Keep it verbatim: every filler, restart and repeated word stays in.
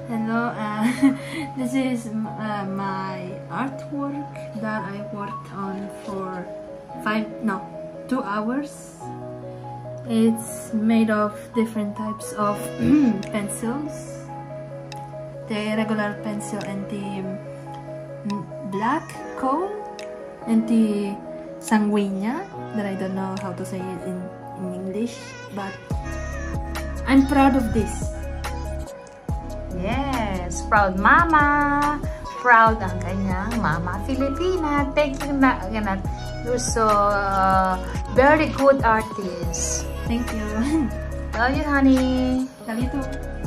Hello, uh, this is uh, my artwork that I worked on for five, no, two hours. It's made of different types of pencils. The regular pencil and the black cone and the sanguina, that I don't know how to say it in, in English, but I'm proud of this. Yes, proud mama. Proud ang kanyang mama Filipina. Thank you na, ganat. You're so uh, very good artist. Thank you. Love you, honey. Love you too.